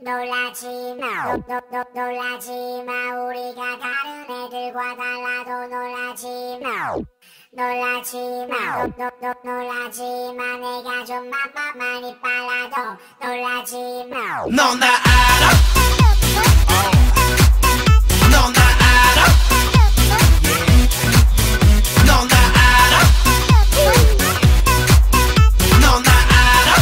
놀라지마 놀라지마 우리가 다른 애들과 달라도 놀라지마 놀라지마 놀라지마 내가 좀 많이 빨라도 놀라지마 넌 나 알아 넌 나 알아 넌 나 알아 넌 나 알아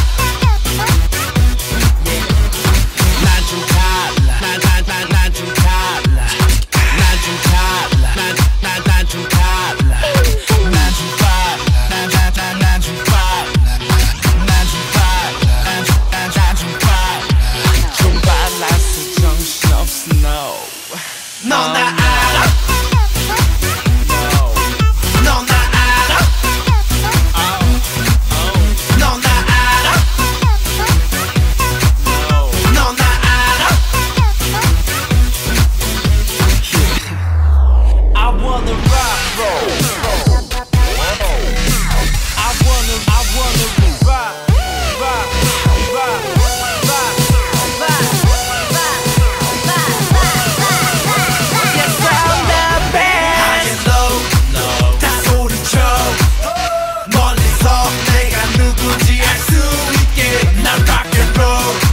난 좀 달라 난 좀 달라 난 좀 달라 난 좀 달라 난 좀 빨라 난 좀 빨라 난 좀 빨라 난 좀 빨라 좀 빨라서 정신없어 no 넌 나 알아 넌 나 알아 넌 나 알아 넌 나 알아 I wanna rock roll I wanna rock Yes I'm the best High and low 다 소리쳐 멀리서 내가 누군지 알 수 있게 난 rock and roll